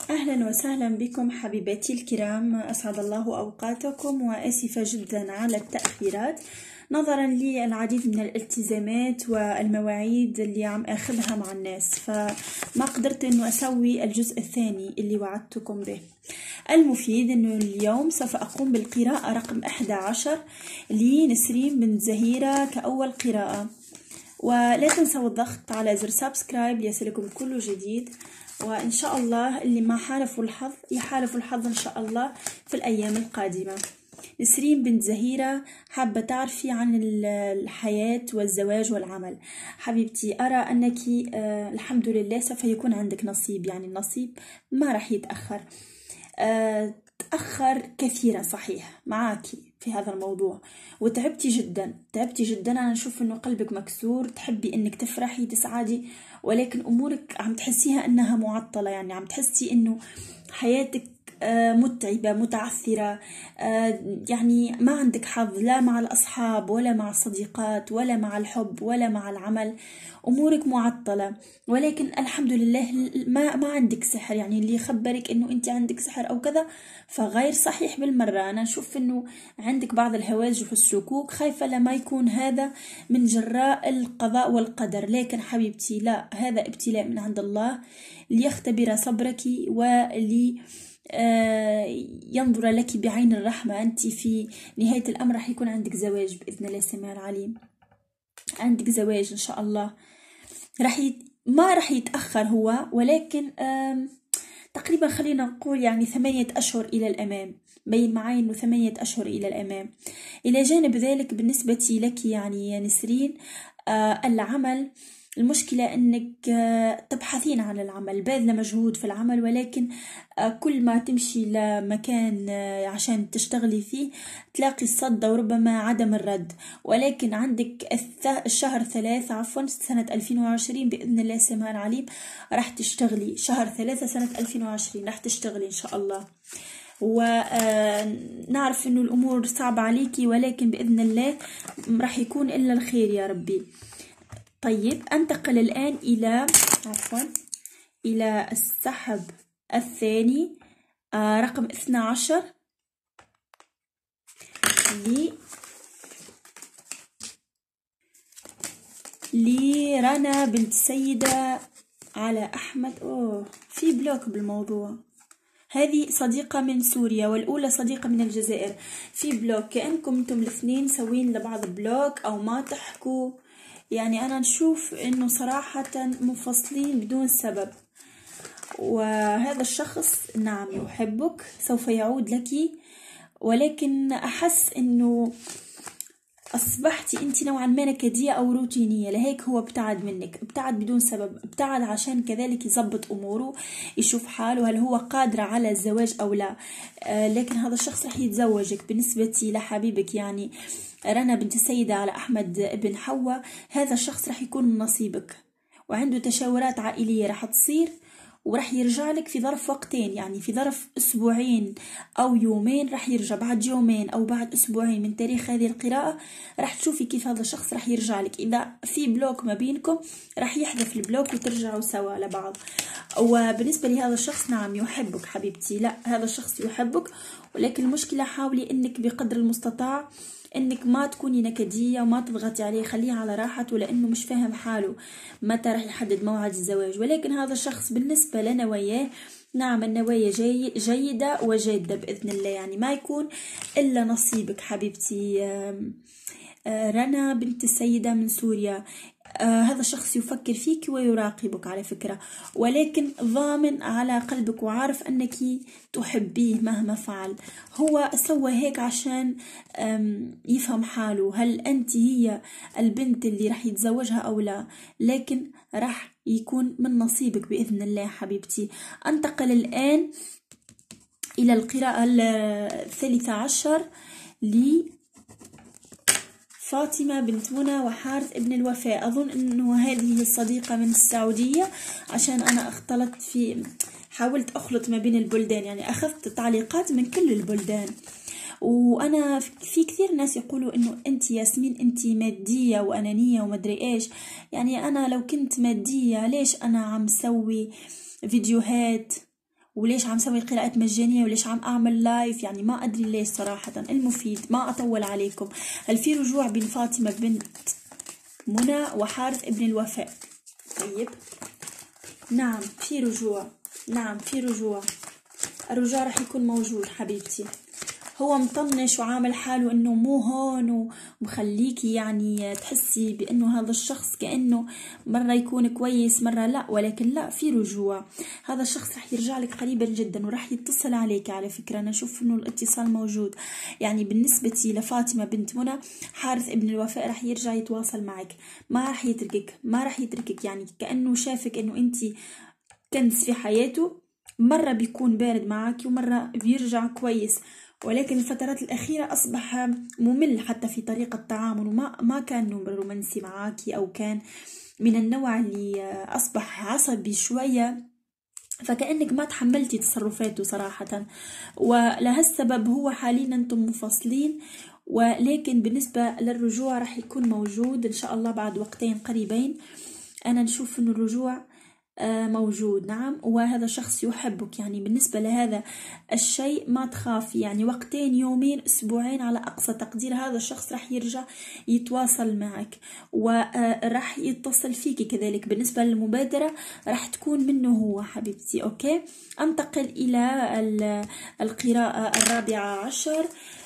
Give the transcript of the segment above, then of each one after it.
أهلا وسهلا بكم حبيباتي الكرام، أسعد الله أوقاتكم وآسفة جدا على التأخيرات نظرا للعديد من الالتزامات والمواعيد اللي عم أخذها مع الناس، فما قدرت أنه أسوي الجزء الثاني اللي وعدتكم به. المفيد أنه اليوم سوف أقوم بالقراءة رقم 11 لنسرين بنت زهيرة كأول قراءة، ولا تنسوا الضغط على زر سبسكرايب ليصلكم كل جديد، وإن شاء الله اللي ما حالفوا الحظ يحالفوا الحظ إن شاء الله في الأيام القادمة. نسرين بنت زهيرة حابة تعرفي عن الحياة والزواج والعمل. حبيبتي أرى أنك الحمد لله سوف يكون عندك نصيب، يعني النصيب ما راح يتأخر، تأخر كثيرا صحيح معاكي في هذا الموضوع، وتعبتي جدا تعبتي جدا. أنا نشوف أنه قلبك مكسور، تحبي أنك تفرحي تسعدي، ولكن أمورك عم تحسيها أنها معطلة، يعني عم تحسي أنه حياتك متعبة متعثرة، يعني ما عندك حظ لا مع الأصحاب ولا مع الصديقات ولا مع الحب ولا مع العمل، أمورك معطلة. ولكن الحمد لله ما عندك سحر، يعني اللي يخبرك أنه أنت عندك سحر أو كذا فغير صحيح بالمرة. أنا أشوف أنه عندك بعض الهواجس والشكوك، خايفة لما يكون هذا من جراء القضاء والقدر، لكن حبيبتي لا، هذا ابتلاء من عند الله ليختبر صبرك ولي ينظر لك بعين الرحمة. أنت في نهاية الأمر راح يكون عندك زواج بإذن الله السميع العليم، عندك زواج إن شاء الله، ما راح يتأخر هو، ولكن تقريبا خلينا نقول يعني 8 أشهر إلى الأمام، بين معي أنه 8 أشهر إلى الأمام. إلى جانب ذلك بالنسبة لك يعني يا نسرين العمل، المشكلة أنك تبحثين عن العمل، باذله مجهود في العمل، ولكن كل ما تمشي لمكان عشان تشتغلي فيه تلاقي الصد وربما عدم الرد. ولكن عندك الشهر 3 عفوا سنة 2020 بإذن الله السميع العليم راح تشتغلي، شهر 3 سنة 2020 راح تشتغلي إن شاء الله. ونعرف أنه الأمور صعبة عليكي، ولكن بإذن الله راح يكون إلا الخير يا ربي. طيب أنتقل الآن إلى السحب الثاني رقم 12 لرنا بنت سيدة على أحمد. في بلوك بالموضوع، هذه صديقة من سوريا والأولى صديقة من الجزائر، في بلوك، كأنكم انتم الاثنين سوين لبعض بلوك أو ما تحكوا، يعني أنا نشوف إنه صراحة منفصلين بدون سبب. وهذا الشخص نعم يحبك، سوف يعود لك، ولكن أحس إنه أصبحتي أنت نوعا ما نكدية أو روتينية، لهيك هو ابتعد منك، ابتعد بدون سبب، ابتعد عشان كذلك يزبط أموره، يشوف حاله هل هو قادر على الزواج أو لا. لكن هذا الشخص رح يتزوجك. بالنسبة لحبيبك يعني رنا بنت سيدة على أحمد بن حواء، هذا الشخص رح يكون من نصيبك، وعنده تشاورات عائلية رح تصير، ورح يرجع لك في ظرف وقتين، يعني في ظرف أسبوعين أو يومين رح يرجع، بعد يومين أو بعد أسبوعين من تاريخ هذه القراءة رح تشوفي كيف هذا الشخص رح يرجع لك. إذا في بلوك ما بينكم رح يحذف البلوك وترجعوا سوا لبعض. وبالنسبة لهذا الشخص نعم يحبك حبيبتي، لا هذا الشخص يحبك، ولكن المشكلة حاولي إنك بقدر المستطاع انك ما تكوني نكدية وما تضغطي عليه، خليه على راحته، لانه مش فاهم حاله متى راح يحدد موعد الزواج. ولكن هذا الشخص بالنسبة لنواياه نعم النوايا جيدة وجادة بإذن الله، يعني ما يكون إلا نصيبك حبيبتي رنا بنت السيدة من سوريا. هذا الشخص يفكر فيك ويراقبك على فكرة، ولكن ضامن على قلبك وعارف أنك تحبيه مهما فعل. هو سوى هيك عشان يفهم حاله، هل أنت هي البنت اللي رح يتزوجها أو لا، لكن رح يكون من نصيبك بإذن الله حبيبتي. أنتقل الآن إلى القراءة 13 فاطمة بنت منى وحارث ابن الوفاء. أظن أنه هذه الصديقة من السعودية، عشان أنا حاولت أخلط ما بين البلدان، يعني أخذت تعليقات من كل البلدان. وأنا في كثير ناس يقولوا أنه أنت ياسمين أنت مادية وأنانية ومدري إيش، يعني أنا لو كنت مادية ليش أنا عم سوي فيديوهات وليش عم سوي قراءات مجانية، وليش عم أعمل لايف، يعني ما أدري ليش صراحة. المفيد ما أطول عليكم، هل في رجوع بين فاطمة بنت منى وحارث ابن الوفاء؟ طيب نعم في رجوع، نعم في رجوع، الرجوع رح يكون موجود حبيبتي. هو مطنش وعامل حاله انه مو هون ومخليكي يعني تحسي بانه هذا الشخص كأنه مرة يكون كويس مرة لا، ولكن لا في رجوع. هذا الشخص رح يرجع لك قريبا جدا ورح يتصل عليك. على فكرة انا اشوف انه الاتصال موجود. يعني بالنسبة لفاطمة بنت منى، حارث ابن الوفاء رح يرجع يتواصل معك، ما رح يتركك، ما رح يتركك. يعني كأنه شافك انه انت كنز في حياته، مرة بيكون بارد معك ومرة بيرجع كويس. ولكن الفترات الأخيرة أصبح ممل حتى في طريقة تعامله، ما كان رومانسي معاكي، أو كان من النوع اللي أصبح عصبي شوية، فكأنك ما تحملتي تصرفاته صراحة. ولهالسبب هو حاليا أنتم منفصلين. ولكن بالنسبة للرجوع رح يكون موجود إن شاء الله بعد وقتين قريبين. أنا نشوف أنه الرجوع موجود نعم، وهذا شخص يحبك. يعني بالنسبة لهذا الشيء ما تخافي، يعني وقتين يومين أسبوعين على أقصى تقدير هذا الشخص رح يرجع يتواصل معك ورح يتصل فيك كذلك. بالنسبة للمبادرة رح تكون منه هو حبيبتي. أوكي، أنتقل إلى القراءة الرابعة عشر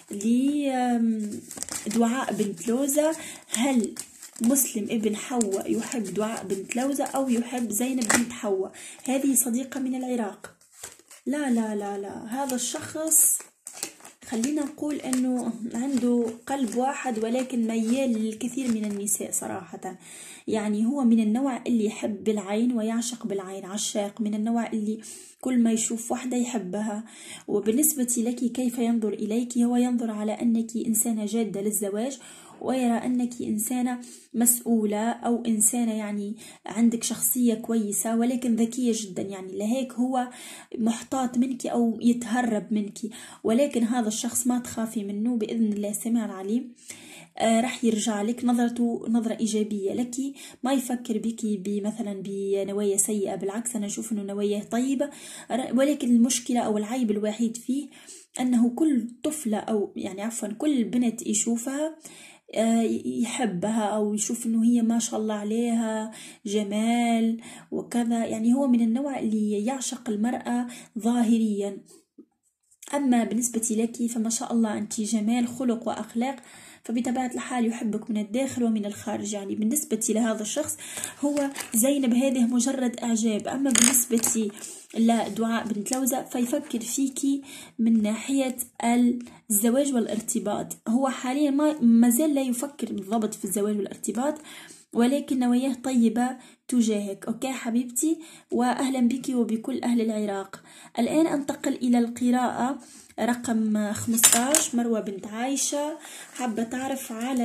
لدعاء بنت لوزة. هل مسلم ابن حواء يحب دعاء بنت لوزة أو يحب زينب بنت حواء؟ هذه صديقة من العراق. لا لا لا لا، هذا الشخص خلينا نقول أنه عنده قلب واحد ولكن ميال للكثير من النساء صراحة. يعني هو من النوع اللي يحب بالعين ويعشق بالعين، عشاق، من النوع اللي كل ما يشوف واحدة يحبها. وبالنسبة لك كيف ينظر إليك؟ هو ينظر على أنك إنسانة جادة للزواج، ويرى أنك إنسانة مسؤولة أو إنسانة يعني عندك شخصية كويسة ولكن ذكية جدا. يعني لهيك هو محتاط منك أو يتهرب منك. ولكن هذا الشخص ما تخافي منه بإذن الله السميع العليم. رح يرجع لك، نظرته نظرة إيجابية لك، ما يفكر بك مثلا بنوايا سيئة، بالعكس أنا أشوف أنه نوايا طيبة. ولكن المشكلة أو العيب الوحيد فيه أنه كل طفلة أو يعني عفوا كل بنت يشوفها يحبها أو يشوف أنه هي ما شاء الله عليها جمال وكذا. يعني هو من النوع اللي يعشق المرأة ظاهريا. أما بالنسبة لك فما شاء الله أنت جمال خلق وأخلاق، فبطبيعة الحال يحبك من الداخل ومن الخارج. يعني بالنسبة لهذا الشخص هو زينب هذه مجرد إعجاب. أما بالنسبة لدعاء بنت لوزة فيفكر فيكي من ناحية الزواج والارتباط. هو حاليا ما زال لا يفكر بالضبط في الزواج والارتباط، ولكن نواياه طيبة تجاهك. أوكي حبيبتي، وأهلا بك وبكل أهل العراق. الآن أنتقل إلى القراءة رقم 15. مروة بنت عايشة حابة تعرف على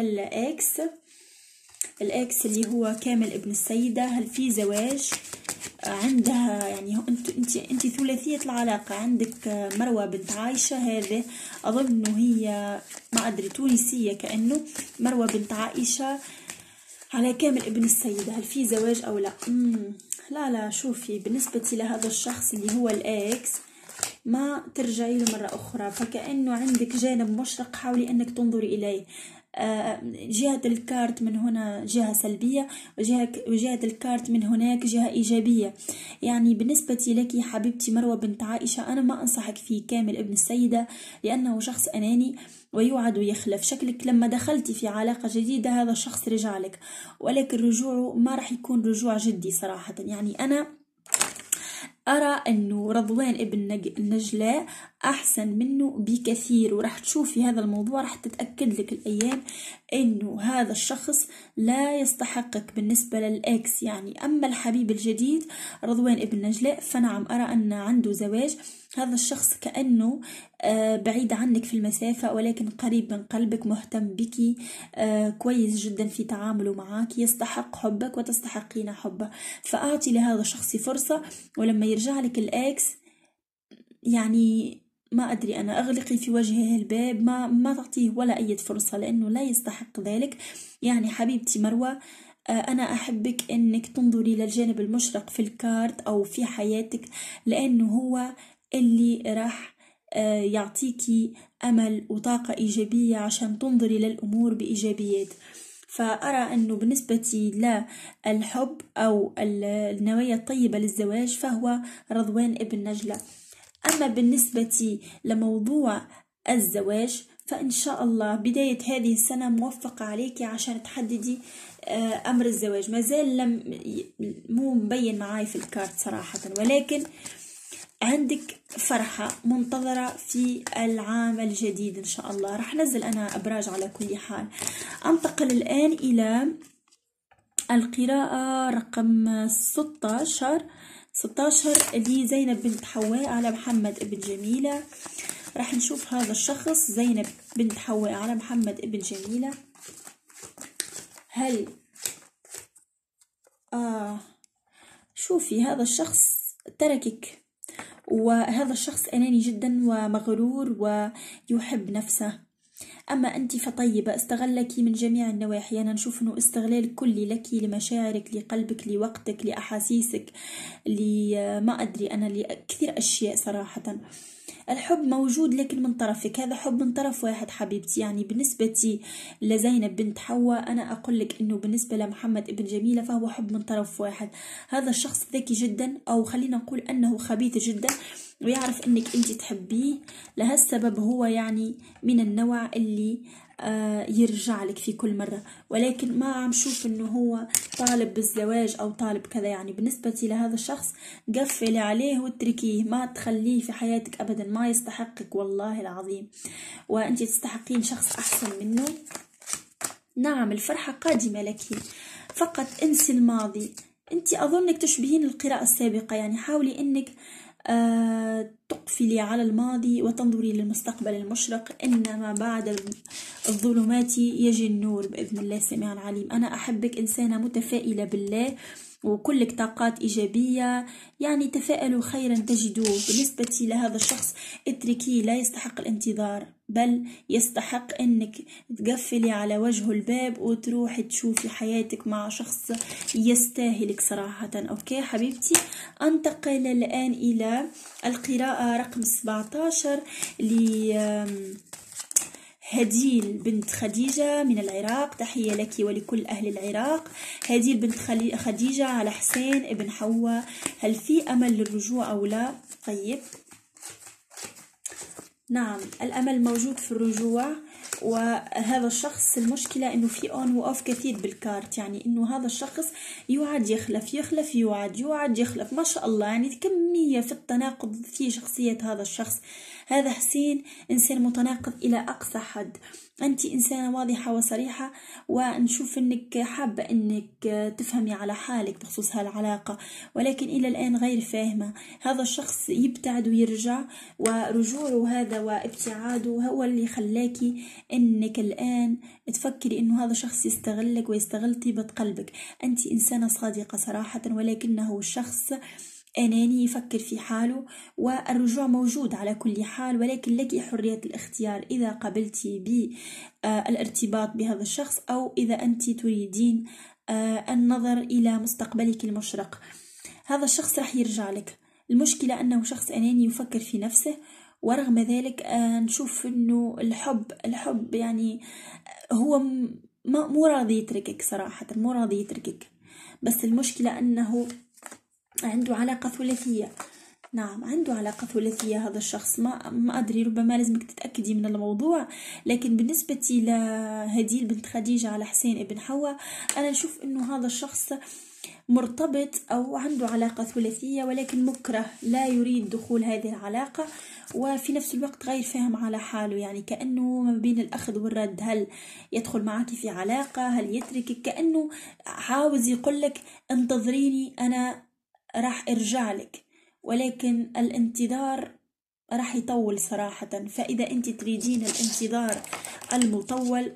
الإكس اللي هو كامل ابن السيدة. هل في زواج عندها؟ يعني انت ثلاثية العلاقة. عندك مروة بنت عايشة، هذه أظن إنه هي ما أدري تونسية كأنه. مروة بنت عائشة على كامل ابن السيدة، هل في زواج أو لا؟ لا شوفي، بالنسبة لهذا الشخص اللي هو الإكس ما ترجعي له مرة أخرى، فكأنه عندك جانب مشرق، حاولي أنك تنظري إليه. جهة الكارت من هنا جهة سلبية، وجهة الكارت من هناك جهة إيجابية. يعني بالنسبة لك حبيبتي مروة بنت عائشة، أنا ما أنصحك في كامل ابن السيدة لأنه شخص أناني ويوعد ويخلف. شكلك لما دخلتي في علاقة جديدة هذا الشخص رجع لك، ولكن رجوعه ما رح يكون رجوع جدي صراحة. يعني أنا أرى أنه رضوان ابن النجلاء أحسن منه بكثير، ورح تشوفي هذا الموضوع، رح تتأكد لك الأيام أنه هذا الشخص لا يستحقك بالنسبة للإكس. يعني أما الحبيب الجديد رضوان ابن النجلاء فنعم أرى أن عنده زواج. هذا الشخص كأنه بعيد عنك في المسافة ولكن قريب من قلبك، مهتم بك، كويس جدا في تعامله معك، يستحق حبك وتستحقين حبه. فأعطي لهذا الشخص فرصة، ولما يرجع لك الإكس يعني ما أدري أنا أغلقي في وجهه الباب، ما تعطيه ولا أي فرصة لأنه لا يستحق ذلك. يعني حبيبتي مروة، أنا أحبك أنك تنظري للجانب المشرق في الكارت أو في حياتك، لأنه هو اللي راح يعطيكي أمل وطاقة إيجابية عشان تنظري للأمور بإيجابيات. فأرى أنه بالنسبة للحب أو النوايا الطيبة للزواج فهو رضوان ابن نجلة. أما بالنسبة لموضوع الزواج فإن شاء الله بداية هذه السنة موفقة عليك عشان تحددي أمر الزواج. ما زال مو مبين معاي في الكارت صراحة، ولكن عندك فرحة منتظرة في العام الجديد إن شاء الله. راح نزل أنا أبراج على كل حال. أنتقل الآن إلى القراءة رقم 16 لزينب بنت حواء على محمد ابن جميلة. راح نشوف هذا الشخص زينب بنت حواء على محمد ابن جميلة. هل شوفي هذا الشخص تركك، وهذا الشخص أناني جدا ومغرور ويحب نفسه. أما أنت فطيبة، استغلك من جميع النواحي. أنا نشوف أنه استغلال كلي لك، لمشاعرك، لقلبك، لوقتك، لأحاسيسك، ما أدري أنا، لكثير أشياء صراحة. الحب موجود لكن من طرفك، هذا حب من طرف واحد حبيبتي. يعني بالنسبة لزينب بنت حواء أنا أقول لك أنه بالنسبة لمحمد ابن جميلة فهو حب من طرف واحد. هذا الشخص ذكي جدا، أو خلينا نقول أنه خبيث جدا، ويعرف أنك أنت تحبيه. لهالسبب هو يعني من النوع اللي يرجع لك في كل مرة، ولكن ما عم شوف أنه هو طالب بالزواج أو طالب كذا. يعني بالنسبة لهذا الشخص قفلي عليه واتركيه، ما تخليه في حياتك أبدا، ما يستحقك والله العظيم، وأنت تستحقين شخص أحسن منه. نعم الفرحة قادمة لك، فقط انسي الماضي. أنت أظنك تشبهين القراءة السابقة، يعني حاولي أنك تقفلي على الماضي وتنظري للمستقبل المشرق. إنما بعد الظلمات يجي النور بإذن الله السميع العليم. أنا أحبك إنسانة متفائلة بالله وكلك طاقات إيجابية، يعني تفائلوا خيرا تجدوه. بالنسبة لهذا الشخص اتركيه، لا يستحق الانتظار، بل يستحق أنك تقفلي على وجهه الباب وتروحي تشوفي حياتك مع شخص يستاهلك صراحة. أوكي حبيبتي. أنتقل الآن إلى القراءة رقم 17 هديل بنت خديجة من العراق. تحية لك ولكل أهل العراق. هديل بنت خديجة على حسين ابن حواء، هل في أمل للرجوع أو لا؟ طيب نعم الأمل موجود في الرجوع. وهذا الشخص المشكلة إنه في أون وأوف كثير بالكارت، يعني إنه هذا الشخص يوعد يخلف، يوعد يخلف، ما شاء الله. يعني كمية في التناقض في شخصية هذا الشخص. هذا حسين إنسان متناقض إلى أقصى حد. أنت إنسانة واضحة وصريحة، ونشوف أنك حابة أنك تفهمي على حالك بخصوص هالعلاقة، ولكن إلى الآن غير فاهمة. هذا الشخص يبتعد ويرجع، ورجوعه هذا وابتعاده هو اللي خلاكي أنك الآن تفكري أنه هذا الشخص يستغلك ويستغل طيبة قلبك. أنت إنسانة صادقة صراحة، ولكنه الشخص أناني يفكر في حاله. والرجوع موجود على كل حال، ولكن لك حرية الاختيار إذا قبلتي بالارتباط بهذا الشخص، أو إذا أنت تريدين النظر إلى مستقبلك المشرق. هذا الشخص رح يرجع لك. المشكلة أنه شخص أناني يفكر في نفسه، ورغم ذلك نشوف أنه الحب يعني هو مو راضي يتركك صراحة، مو راضي يتركك. بس المشكلة أنه عنده علاقة ثلاثية. نعم عنده علاقة ثلاثية هذا الشخص، ما أدري، ربما لازمك تتأكدي من الموضوع. لكن بالنسبة لهديل بنت خديجة على حسين ابن حواء، أنا نشوف أنه هذا الشخص مرتبط أو عنده علاقة ثلاثية، ولكن مكره، لا يريد دخول هذه العلاقة، وفي نفس الوقت غير فاهم على حاله. يعني كأنه ما بين الأخذ والرد، هل يدخل معك في علاقة، هل يتركك، كأنه عاوز يقولك انتظريني أنا راح ارجع لك، ولكن الانتظار راح يطول صراحة. فإذا أنت تريدين الانتظار المطول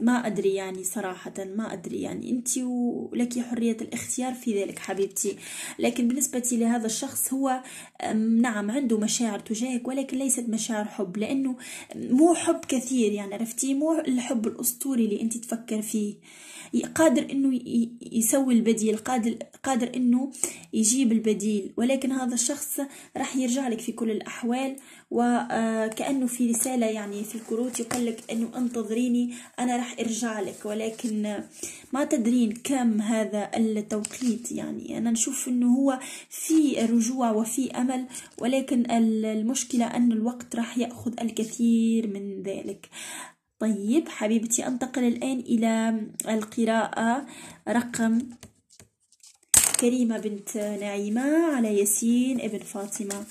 ما أدري يعني صراحة، ما أدري يعني، أنت ولك حرية الاختيار في ذلك حبيبتي. لكن بالنسبة لهذا الشخص هو نعم عنده مشاعر تجاهك، ولكن ليست مشاعر حب، لأنه مو حب كثير يعني، عرفتي، مو الحب الأسطوري اللي أنت تفكر فيه. قادر انه يسوي البديل، قادر انه يجيب البديل، ولكن هذا الشخص راح يرجع لك في كل الاحوال، وكأنه في رسالة يعني في الكروت يقول لك انه انتظريني انا راح ارجع لك، ولكن ما تدرين كم هذا التوقيت. يعني انا نشوف انه هو في رجوع وفي امل، ولكن المشكلة ان الوقت راح يأخذ الكثير من ذلك. طيب حبيبتي، أنتقل الآن إلى القراءة رقم كريمة بنت نعيمة على ياسين ابن فاطمة.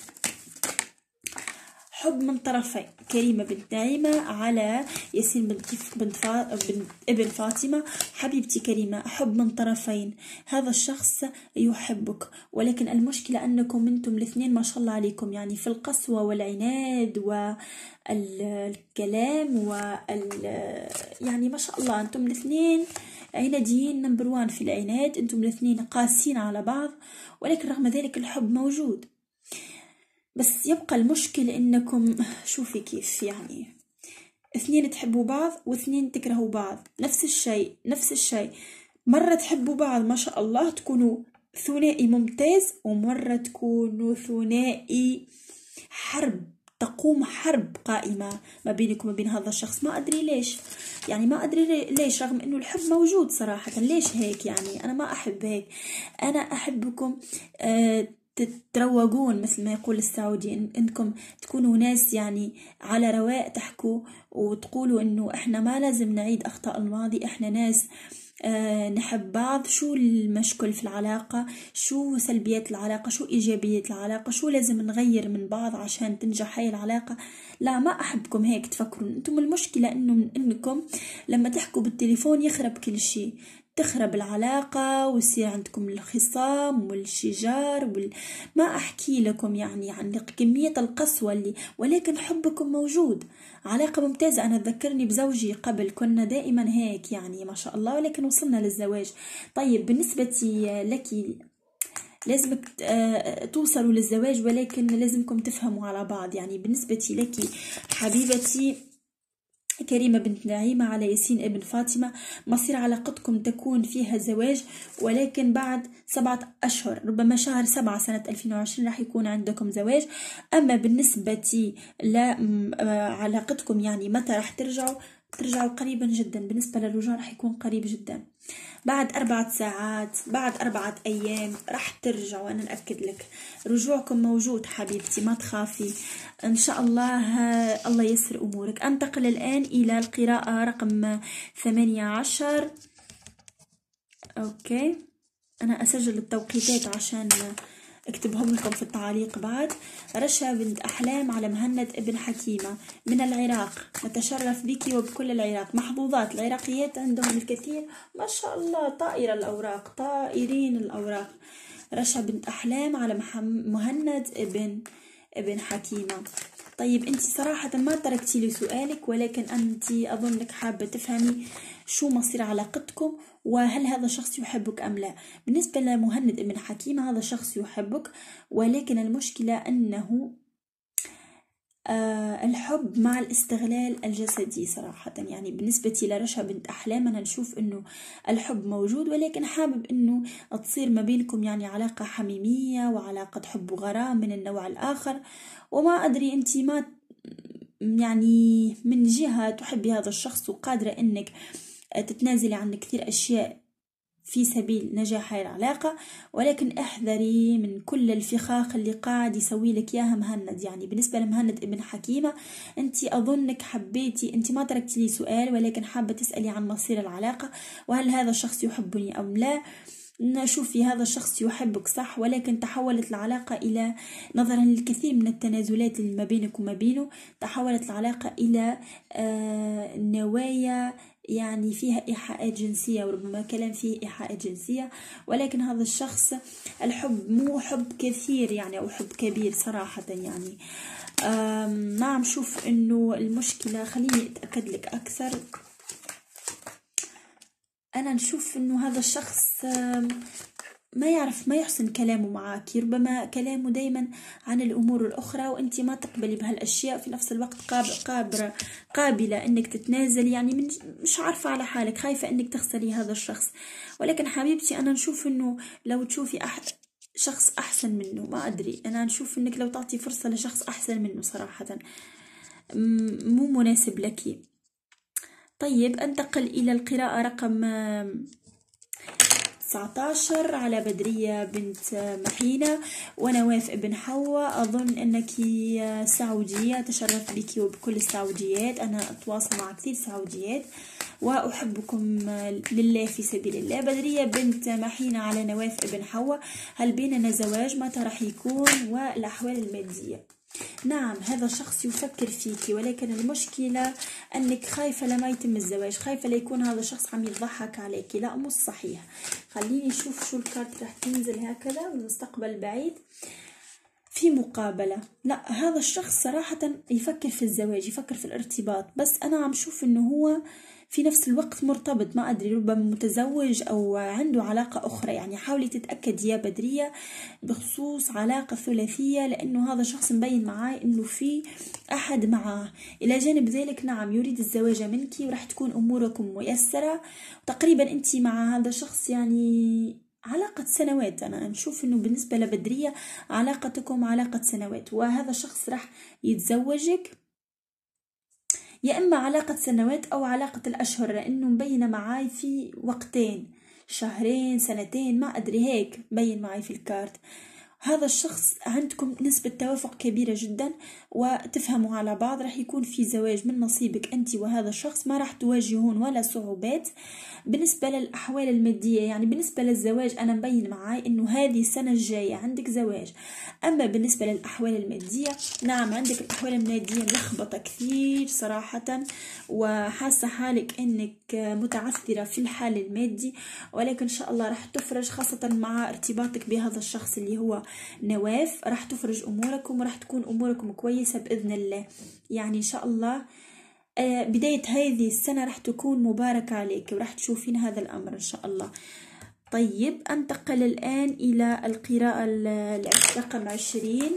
حب من طرفين. كريمة بنت نعيمة على ياسين ابن فاطمة. حبيبتي كريمة، حب من طرفين. هذا الشخص يحبك، ولكن المشكلة أنكم أنتم الاثنين ما شاء الله عليكم يعني في القسوة والعناد والكلام يعني ما شاء الله أنتم الاثنين عناديين نمبر 1 في العناد، أنتم الاثنين قاسين على بعض، ولكن رغم ذلك الحب موجود. بس يبقى المشكل انكم شوفي كيف يعني اثنين تحبوا بعض واثنين تكرهوا بعض، نفس الشيء. مرة تحبوا بعض ما شاء الله تكونوا ثنائي ممتاز، ومرة تكونوا ثنائي حرب، تقوم حرب قائمة ما بينكم وما بين هذا الشخص. ما أدري ليش يعني، ما أدري ليش رغم أنه الحب موجود صراحة. ليش هيك يعني؟ أنا ما أحب هيك. أنا أحبكم تتروقون مثل ما يقول السعودي، انكم تكونوا ناس يعني على رواق، تحكوا وتقولوا انه احنا ما لازم نعيد اخطاء الماضي، احنا ناس نحب بعض. شو المشكل في العلاقة؟ شو سلبيات العلاقة؟ شو ايجابيات العلاقة؟ شو لازم نغير من بعض عشان تنجح هاي العلاقة؟ لا، ما احبكم هيك تفكرون. انتم المشكلة انكم لما تحكوا بالتليفون يخرب كل شيء، تخرب العلاقة ويصير عندكم الخصام والشجار ما أحكي لكم يعني عن كمية القسوة ولكن حبكم موجود. علاقة ممتازة. أنا تذكرني بزوجي قبل كنا دائما هيك يعني ما شاء الله، ولكن وصلنا للزواج. طيب بالنسبة لك لازمك توصلوا للزواج، ولكن لازمكم تفهموا على بعض. يعني بالنسبة لك حبيبتي كريمة بنت نعيمة على ياسين ابن فاطمة، مصير علاقتكم تكون فيها زواج، ولكن بعد 7 أشهر، ربما شهر 7 سنة 2020 راح يكون عندكم زواج. أما بالنسبة لعلاقتكم يعني متى راح ترجعوا قريبا جدا. بالنسبة للرجوع راح يكون قريب جدا، بعد 4 ساعات، بعد 4 أيام راح ترجعوا. أنا نأكد لك رجوعكم موجود حبيبتي، ما تخافي إن شاء الله. الله يسر أمورك. أنتقل الآن إلى القراءة رقم 18. أوكي، أنا أسجل التوقيتات عشان اكتبهم لكم في التعليق بعد. رشا بنت أحلام على مهند ابن حكيمة من العراق. نتشرف بك وبكل العراق. محظوظات العراقيات عندهم الكثير ما شاء الله، طائر الأوراق، طائرين الأوراق. رشا بنت أحلام على مهند ابن حكيمة. طيب انت صراحة ما تركتي لي سؤالك، ولكن انت اظنك حابة تفهمي شو مصير علاقتكم، وهل هذا الشخص يحبك ام لا. بالنسبة لمهند ابن حكيمة هذا الشخص يحبك، ولكن المشكلة انه الحب مع الاستغلال الجسدي صراحة. يعني بالنسبة لرشا بنت أحلام أنا نشوف أنه الحب موجود، ولكن حابب أنه تصير ما بينكم يعني علاقة حميمية وعلاقة حب وغرام من النوع الآخر. وما أدري أنت ما يعني من جهة تحبي هذا الشخص وقادرة أنك تتنازلي عن كثير أشياء في سبيل نجاح هاي العلاقة، ولكن احذري من كل الفخاخ اللي قاعد يسوي لك اياها مهند. يعني بالنسبة لمهند ابن حكيمة انت اظنك حبيتي، انت ما تركتي لي سؤال، ولكن حابة تسألي عن مصير العلاقة وهل هذا الشخص يحبني او لا. شوفي هذا الشخص يحبك صح، ولكن تحولت العلاقة إلى، نظرا للكثير من التنازلات اللي ما بينك وما بينه، تحولت العلاقة إلى نوايا يعني فيها إيحاءات جنسية، وربما كلام فيه إيحاءات جنسية. ولكن هذا الشخص الحب مو حب كثير يعني أو حب كبير صراحة. يعني ما عم شوف إنه المشكلة. خليني أتأكد لك أكثر. أنا نشوف إنه هذا الشخص ما يعرف، ما يحسن كلامه معك، ربما كلامه دايما عن الأمور الأخرى وأنت ما تقبلي بهالأشياء، في نفس الوقت قابلة أنك تتنازلي، يعني مش عارفة على حالك، خايفة أنك تخسري هذا الشخص. ولكن حبيبتي أنا نشوف أنه لو تشوفي شخص أحسن منه، ما أدري، أنا نشوف أنك لو تعطي فرصة لشخص أحسن منه صراحة مو مناسب لك. طيب أنتقل إلى القراءة رقم 19 على بدرية بنت محينة ونواف ابن حواء. أظن أنك سعودية، تشرفت بك وبكل السعوديات، أنا أتواصل مع كثير سعوديات وأحبكم لله في سبيل الله. بدرية بنت محينة على نواف ابن حواء، هل بيننا زواج؟ متى راح يكون؟ والأحوال المادية. نعم هذا الشخص يفكر فيك، ولكن المشكلة أنك خايفة لما يتم الزواج، خايفة ليكون هذا الشخص عم يضحك عليك. لا مش صحيح. خليني نشوف شو الكارت راح تنزل هكذا بالمستقبل بعيد. في مقابلة، لا هذا الشخص صراحة يفكر في الزواج، يفكر في الارتباط، بس أنا عم شوف إنه هو في نفس الوقت مرتبط، ما أدري ربما متزوج أو عنده علاقة أخرى. يعني حاولي تتأكد يا بدرية بخصوص علاقة ثلاثية، لأنه هذا الشخص مبين معاي إنه في أحد معاه. إلى جانب ذلك نعم يريد الزواج منك وراح تكون أموركم ميسرة تقريبا. أنت مع هذا الشخص يعني علاقة سنوات، أنا نشوف إنه بالنسبة لبدرية علاقتكم علاقة سنوات، وهذا الشخص راح يتزوجك، يا إما علاقة سنوات أو علاقة الأشهر، لأنه مبينة معاي في وقتين، شهرين سنتين، ما أدري، هيك مبين معاي في الكارت. هذا الشخص عندكم نسبة توافق كبيرة جدا وتفهموا على بعض، راح يكون في زواج من نصيبك أنت وهذا الشخص، ما راح تواجهون ولا صعوبات. بالنسبة للأحوال المادية، يعني بالنسبة للزواج أنا مبين معاي إنه هذه السنة الجاية عندك زواج. أما بالنسبة للأحوال المادية، نعم عندك الأحوال المادية ملخبطة كثير صراحة، وحاسة حالك إنك متعثرة في الحال المادي، ولكن إن شاء الله راح تفرج، خاصة مع ارتباطك بهذا الشخص اللي هو نواف، راح تفرج أموركم وراح تكون أموركم كويسة بإذن الله. يعني إن شاء الله بداية هذه السنة راح تكون مباركة عليك وراح تشوفين هذا الأمر إن شاء الله. طيب أنتقل الآن إلى القراءة رقم 20.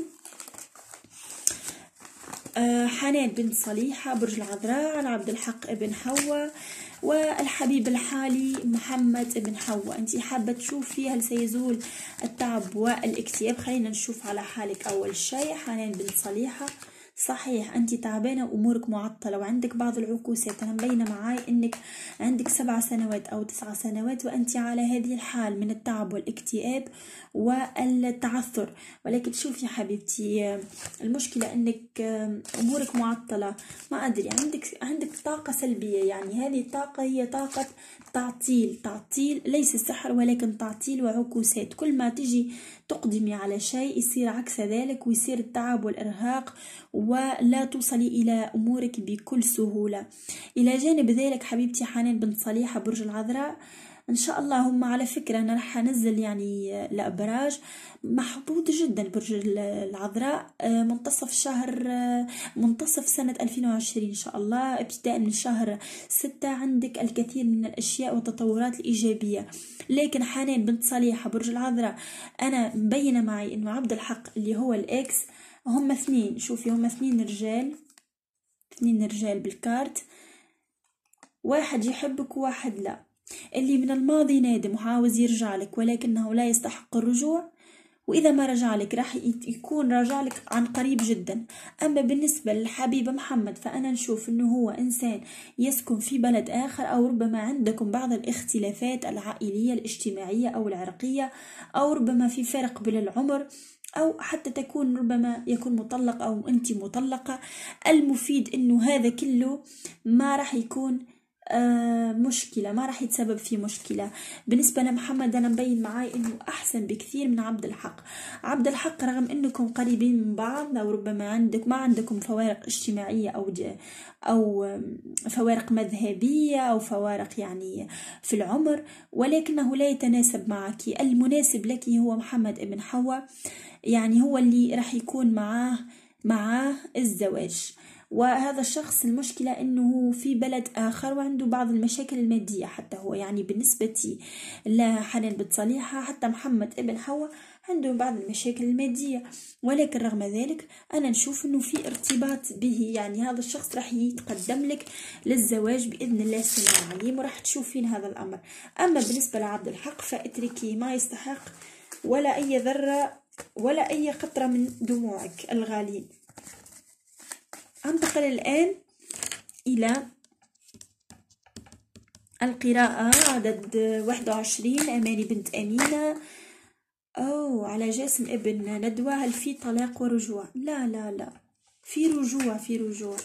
حنان بنت صليحة برج العذراء على عبد الحق ابن حواء والحبيب الحالي محمد ابن حواء. أنت حابة تشوفي هل سيزول التعب والاكتئاب؟ خلينا نشوف على حالك. أول شيء حنان بنت صليحة، صحيح أنت تعبانة وأمورك معطلة وعندك بعض العكوسات، أنا مبينة معاي أنك عندك 7 سنوات أو 9 سنوات وأنت على هذه الحال من التعب والاكتئاب والتعثر. ولكن شوفي حبيبتي، المشكلة أنك أمورك معطلة، ما أدري، عندك طاقة سلبية، يعني هذه الطاقة هي طاقة تعطيل، ليس سحر ولكن تعطيل وعكوسات. كل ما تجي تقدمي على شيء يصير عكس ذلك، ويصير التعب والإرهاق ولا توصلي إلى أمورك بكل سهولة. إلى جانب ذلك حبيبتي حنان بنت صليحة برج العذراء، إن شاء الله هم على فكرة أنا رح أنزل يعني الأبراج محظوظ جدا. برج العذراء منتصف سنة 2020 إن شاء الله، ابتداء من شهر 6 عندك الكثير من الأشياء والتطورات الإيجابية. لكن حنان بنت صليحة برج العذراء أنا مبينة معي إنه عبد الحق اللي هو الإكس، هم 2، شوفي هم 2 رجال بالكارت، واحد يحبك وواحد لا. اللي من الماضي نادم وعاوز يرجع لك ولكنه لا يستحق الرجوع، وإذا ما رجع لك راح يكون راجع لك عن قريب جدا. أما بالنسبة للحبيب محمد فأنا نشوف أنه هو إنسان يسكن في بلد آخر، أو ربما عندكم بعض الاختلافات العائلية الاجتماعية أو العرقية، أو ربما في فرق بين العمر، أو حتى تكون ربما يكون مطلق أو أنت مطلقة. المفيد أنه هذا كله ما راح يكون مشكلة، ما راح يتسبب في مشكلة. بالنسبة لمحمد أنا مبين معاي إنه أحسن بكثير من عبد الحق. عبد الحق رغم إنكم قريبين من بعض، أو ربما ما عندكم فوارق اجتماعية أو فوارق مذهبية أو فوارق يعني في العمر، ولكنه لا يتناسب معك. المناسب لك هو محمد ابن حواء، يعني هو اللي راح يكون معاه الزواج. وهذا الشخص المشكلة أنه في بلد آخر وعنده بعض المشاكل المادية، حتى هو يعني بالنسبة لحنان بنت صليحة حتى محمد ابن حوا عنده بعض المشاكل المادية، ولكن رغم ذلك أنا نشوف أنه في ارتباط به، يعني هذا الشخص راح يتقدم لك للزواج بإذن الله السميع العليم، وراح تشوفين هذا الأمر. أما بالنسبة لعبد الحق فاتركي، ما يستحق ولا أي ذرة ولا أي قطرة من دموعك الغالين. أنتقل الآن إلى القراءة عدد 21. أماني بنت أمينة. على جاسم ابن ندوة، هل في طلاق ورجوع؟ لا لا لا، في رجوع، في رجوع،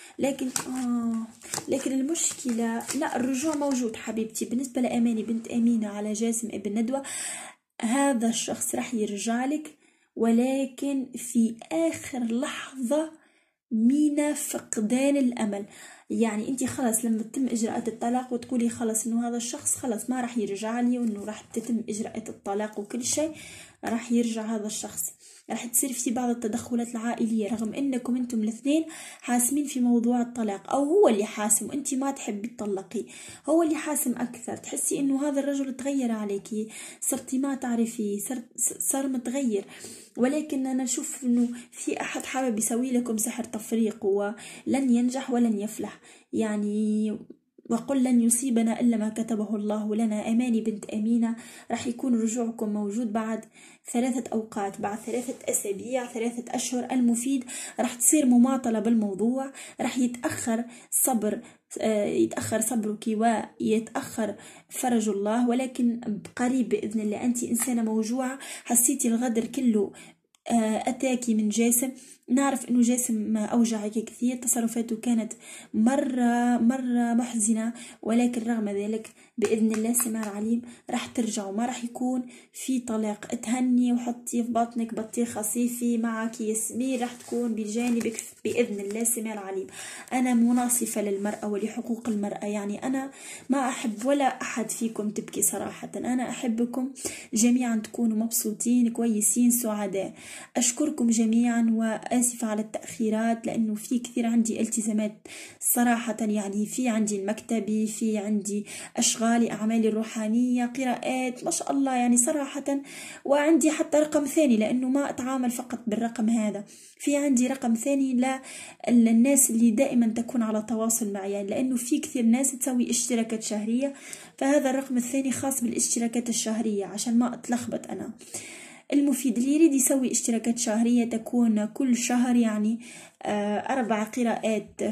لكن المشكلة لا، الرجوع موجود حبيبتي. بالنسبة لأماني بنت أمينة على جاسم ابن ندوة، هذا الشخص راح يرجع لك، ولكن في آخر لحظة من فقدان الأمل. يعني انت خلاص لما تتم اجراءات الطلاق وتقولي خلاص انه هذا الشخص خلاص ما راح يرجع لي، وانه راح تتم اجراءات الطلاق وكل شيء، راح يرجع هذا الشخص. راح تصير في بعض التدخلات العائلية، رغم انكم انتم الاثنين حاسمين في موضوع الطلاق، او هو اللي حاسم وانت ما تحبي تطلقي، هو اللي حاسم اكثر. تحسي انه هذا الرجل تغير عليكي، صرتي ما تعرفي، صار متغير. ولكن أنا أشوف أنه في أحد حابب يسوي لكم سحر تفريق، ولن ينجح ولن يفلح. يعني وقل لن يصيبنا إلا ما كتبه الله لنا. أماني بنت أمينة راح يكون رجوعكم موجود بعد 3 أوقات، بعد 3 أسابيع، 3 أشهر. المفيد راح تصير مماطلة بالموضوع، راح يتأخر صبرك ويتأخر فرج الله، ولكن قريب بإذن الله. أنت إنسانة موجوعة، حسيتي الغدر كله أتاكي من جاسم. نعرف أنه جاسم أوجعك كثير، تصرفاته كانت مرة محزنة، ولكن رغم ذلك بإذن الله سمع العليم راح ترجعوا، ما راح يكون في طلاق. اتهني وحطي في بطنك بطيخة صيفي معك ياسمين، راح تكون بجانبك بإذن الله سمع العليم. أنا مناصفة للمرأة ولحقوق المرأة، يعني أنا ما أحب ولا أحد فيكم تبكي صراحة، أنا أحبكم جميعا تكونوا مبسوطين كويسين سعداء. أشكركم جميعا وآسفة على التأخيرات، لأنه في كثير عندي التزامات صراحة، يعني في عندي المكتبي، في عندي أشغالي، أعمالي الروحانية، قراءات، ما شاء الله يعني صراحة. وعندي حتى رقم ثاني، لأنه ما أتعامل فقط بالرقم هذا، في عندي رقم ثاني للناس اللي دائما تكون على تواصل معي، يعني لأنه في كثير ناس تسوي اشتراكات شهرية، فهذا الرقم الثاني خاص بالاشتراكات الشهرية عشان ما أتلخبط أنا. المفيد اللي يريد يسوي اشتراكات شهرية تكون كل شهر، يعني 4 قراءات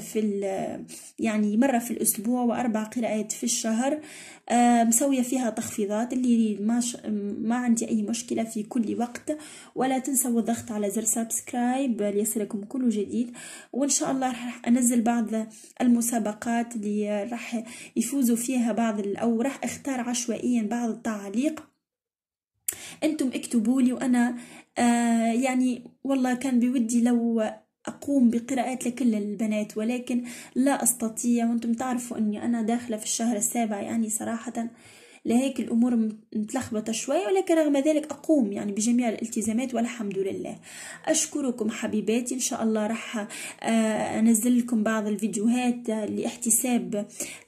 يعني مرة في الأسبوع، و4 قراءات في الشهر، مسوية فيها تخفيضات. اللي يريد ما عندي أي مشكلة في كل وقت. ولا تنسوا الضغط على زر سبسكرايب ليصلكم كل جديد. وإن شاء الله راح أنزل بعض المسابقات اللي راح يفوزوا فيها أو راح اختار عشوائيا بعض التعليق. أنتم اكتبوا لي، وأنا يعني والله كان بودي لو أقوم بقراءات لكل البنات، ولكن لا أستطيع، وأنتم تعرفوا أني أنا داخلة في الشهر السابع، يعني صراحة لهيك الأمور متلخبطة شوي، ولكن رغم ذلك أقوم يعني بجميع الالتزامات والحمد لله. أشكركم حبيباتي، إن شاء الله راح أنزل لكم بعض الفيديوهات لاحتساب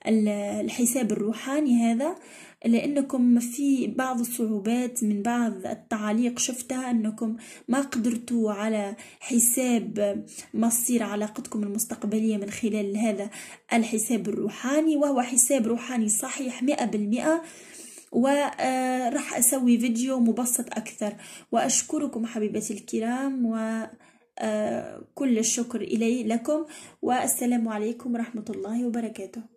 الحساب الروحاني هذا، لأنكم في بعض الصعوبات من بعض التعاليق شفتها أنكم ما قدرتوا على حساب مصير علاقتكم المستقبلية من خلال هذا الحساب الروحاني، وهو حساب روحاني صحيح 100%. وراح أسوي فيديو مبسط أكثر. وأشكركم حبيبتي الكرام، وكل الشكر إلي لكم، والسلام عليكم ورحمة الله وبركاته.